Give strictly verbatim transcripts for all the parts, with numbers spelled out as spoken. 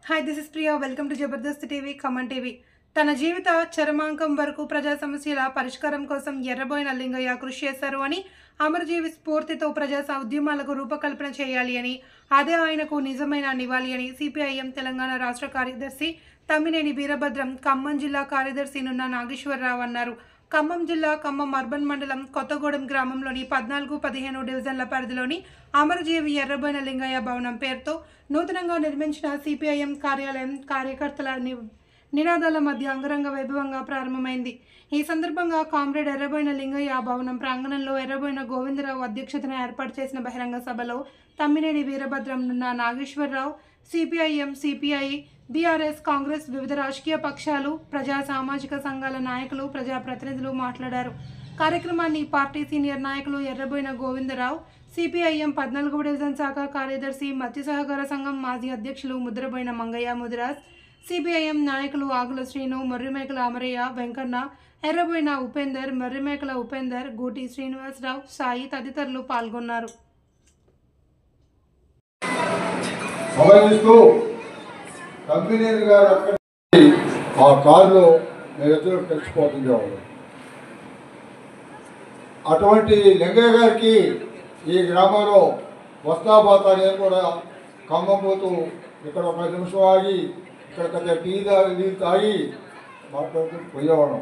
Hi this is Priya welcome to Jabardasth TV Khammam TV. తన జీవిత చరమాంకం వరకు ప్రజా సమస్యల పరిష్కారం కోసం ఎర్రబోయిన లింగయ్య కృషి చేశారు అని, అమరజీవి స్ఫూర్తితో ప్రజా ఉద్యమాలకు రూపకల్పన చేయాలి అని, అదే ఆయనకు నిజమైన నివాళి అని సిపిఐఎం తెలంగాణ రాష్ట్ర కార్యదర్శి తమ్మినేని వీరభద్రం, ఖమ్మం జిల్లా కార్యదర్శి నున్న నాగేశ్వరరావు అన్నారు. ఖమ్మం జిల్లా ఖమ్మం అర్బన్ మండలం కొత్తగూడెం గ్రామంలోని పద్నాలుగు పదిహేను డివిజన్ల పరిధిలోని అమరజీవి ఎర్రబోయిన లింగయ్య భవనం పేరుతో నూతనంగా నిర్మించిన సిపిఐఎం కార్యాలయం కార్యకర్తల నినాదాల మధ్య అంగరంగ వైభవంగా ప్రారంభమైంది. ఈ సందర్భంగా కామ్రేడ్ ఎర్రబోయిన లింగయ్య భవనం ప్రాంగణంలో ఎర్రబోయిన గోవిందరావు అధ్యక్షతన ఏర్పాటు చేసిన బహిరంగ సభలో తమ్మినేని వీరభద్రం, నున్న నాగేశ్వరరావు, సిపిఐఎం, సిపిఐ, బీఆర్ఎస్, కాంగ్రెస్, వివిధ రాజకీయ పక్షాలు, ప్రజా సామాజిక సంఘాల నాయకులు, ప్రజాప్రతినిధులు మాట్లాడారు. కార్యక్రమాన్ని పార్టీ సీనియర్ నాయకులు ఎర్రబోయిన గోవిందరావు, సిపిఐఎం పద్నాలుగవ డివిజన్ శాఖ కార్యదర్శి, మత్స్య సహకార సంఘం మాజీ అధ్యక్షులు ముద్రబోయిన మంగయ్య ముదిరాజ్, సిపిఐఎం నాయకులు ఆగుల శ్రీను, మర్రిమేకల అమరయ్య, వెంకన్న, ఎర్రబోయిన ఉపేందర్, మర్రిమేకల ఉపేందర్, గూటి శ్రీనివాసరావు, సాయి తదితరులు పాల్గొన్నారు. ఆ కారులో మేమిద్దరూ కలిసిపోతుండేవాడు. అటువంటి లింగయ్య గారికి ఈ గ్రామంలో వస్తాబాతా నేను కూడా ఖమ్మం పోతూ ఇక్కడ ఒక నిమిషం ఆగి ఇక్కడ కొద్దిగా టీ తాగి నీళ్ళు తాగి మాట్లాడుతూ పోయేవాళ్ళం.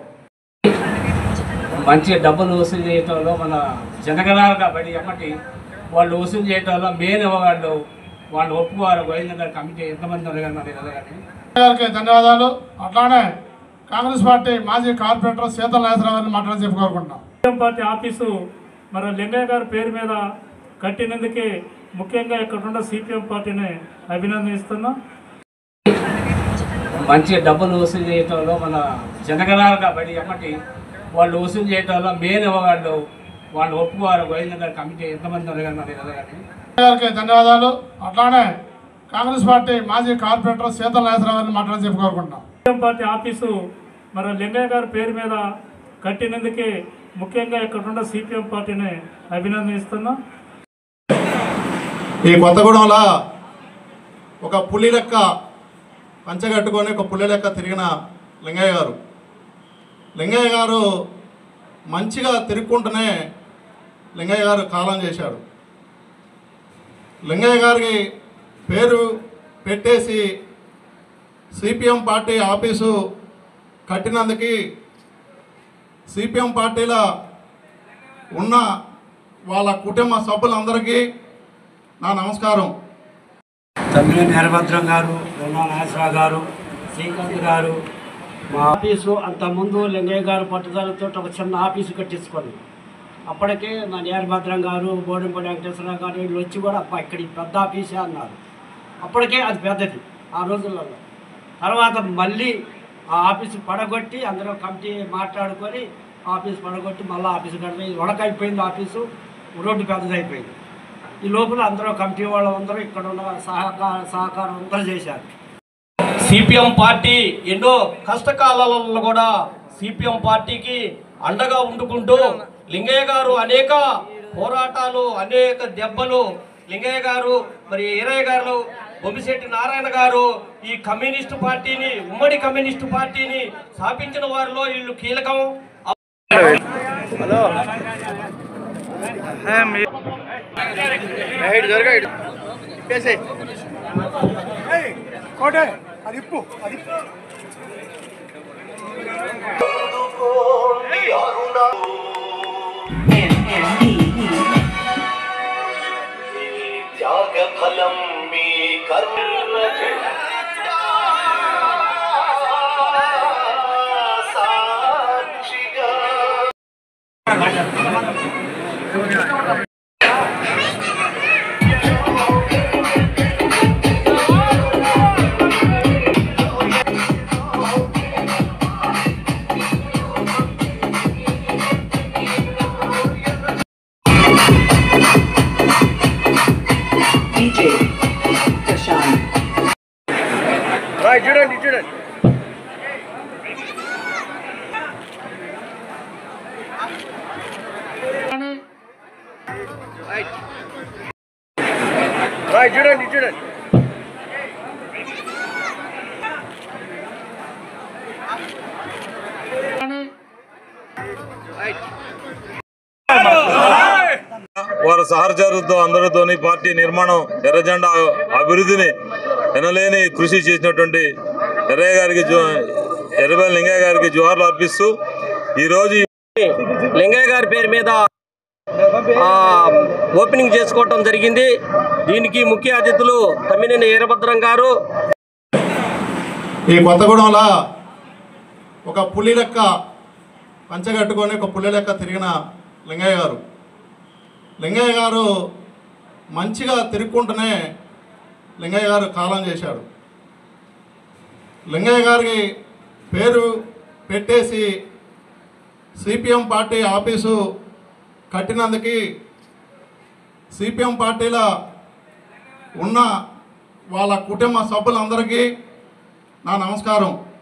మంచి డబ్బులు వసూలు చేయటంలో మన జనగణాలు కాబట్టి ఎమ్మటి వాళ్ళు వసూలు చేయటంలో మెయిన్ వాళ్ళు వాళ్ళు ఒప్పుకోవాలి. గోవింద గారి కమిటీ ఎంతమంది గారికి ధన్యవాదాలు. అట్లానే కాంగ్రెస్ పార్టీ మాజీ కార్పొరేటర్ సీతల నాగేశ్వరరావు గారిని మాట్లాడి చెప్పుకోరుకుంటున్నాం. సిపిఎం పార్టీ ఆఫీసు మరి లింగయ్య గారి పేరు మీద కట్టినందుకే ముఖ్యంగా ఇక్కడున్న సిపిఎం పార్టీని అభినందిస్తున్నాం. మంచి డబ్బులు వసూలు చేయటంలో మన జనగణాలు కాబట్టి ఎమ్మటి వాళ్ళు వసూలు చేయటంలో మెయిన్ వాళ్ళు వాళ్ళు ఒప్పుకోవాలి. గోవింద గారి కమిటీ ఎంతమంది గారికి ధన్యవాదాలు. అట్లానే కాంగ్రెస్ పార్టీ మాజీ కార్పొరేటర్ సీతల నాగేశ్వరరావు గారిని మాట్లాడి చెప్పుకోరుకుంటున్నాం. సిపిఎం పార్టీ ఆఫీసు మరి లింగయ్య గారి పేరు మీద కట్టినందుకే ముఖ్యంగా ఇక్కడున్న సిపిఎం పార్టీని అభినందిస్తున్నాం. ఈ కొత్తగూడెంలో ఒక పులి లెక్క పంచగట్టుకొని ఒక పులి లెక్క తిరిగిన లింగయ్య గారు లింగయ్య గారు మంచిగా తిరుగుకుంటూనే లింగయ్య గారు కాలం చేశాడు. లింగయ్య గారికి పేరు పెట్టేసి సిపిఎం పార్టీ ఆఫీసు కట్టినందుకు సిపిఎం పార్టీలో ఉన్న వాళ్ళ కుటుంబ సభ్యులందరికీ నా నమస్కారం. తమ్మినేని వీరభద్రం గారు, నున్న నాగేశ్వరరావు గారు, శ్రీకాంత్ గారు, మా ఆఫీసు అంతకుముందు లింగయ్య గారు పట్టుదలతో ఒక చిన్న ఆఫీసు కట్టించుకొని అప్పటికే మా వీరభద్రం గారు, బోడంపల్లి వెంకటేశ్వరరావు గారు వీళ్ళు వచ్చి కూడా అబ్బా ఇక్కడ పెద్ద ఆఫీసే అన్నారు. అప్పటికే అది పెద్దది ఆ రోజులలో. తర్వాత మళ్ళీ ఆ ఆఫీసు పడగొట్టి అందరూ కమిటీ మాట్లాడుకొని ఆఫీసు పడగొట్టి మళ్ళీ ఆఫీసు కడితే వడకైపోయింది. Office road పెద్దదైపోయింది. ఈ లోపల అందరూ కమిటీ వాళ్ళు అందరూ ఇక్కడ ఉన్న సహకార సహకారం అందరూ చేశారు. సిపిఎం పార్టీ ఎన్నో కష్టకాలాలలో కూడా సిపిఎం పార్టీకి అండగా ఉండుకుంటూ లింగయ్య గారు అనేక పోరాటాలు, అనేక దెబ్బలు లింగయ్య గారు మరి ఈరయ్య గారు, బొమ్మిశెట్టి నారాయణ గారు ఈ కమ్యూనిస్టు పార్టీని, ఉమ్మడి కమ్యూనిస్టు పార్టీని స్థాపించిన వారిలో వీళ్ళు కీలకం. త్యాగఫలం మీ కర్మ సాక్షిగా చూడండి చూడండి చూడండి చూడండి సహచరులతో అందరితోని పార్టీ నిర్మాణం ఎర్రజెండా అభివృద్ధిని ఎనలేని కృషి చేసినటువంటి ఎర్రయ్య గారికి ఎర్రబెల్లి లింగయ్య గారికి జోహార్లు అర్పిస్తూ ఈరోజు లింగయ్య గారి పేరు మీద ఓపెనింగ్ చేసుకోవటం జరిగింది. దీనికి ముఖ్య అతిథులు తమ్మినేని వీరభద్రం గారు. ఈ కొత్తగూడెంలో ఒక పులి లెక్క పంచగట్టుకొని ఒక పులి లెక్క తిరిగిన లింగయ్య గారు లింగయ్య గారు మంచిగా తిరుగుకుంటూనే లింగయ్య గారు కాలం చేశాడు. లింగయ్య గారికి పేరు పెట్టేసి సిపిఎం పార్టీ ఆఫీసు కట్టినందుకు సిపిఎం పార్టీలో ఉన్న వాళ్ళ కుటుంబ సభ్యులందరికీ నా నమస్కారం.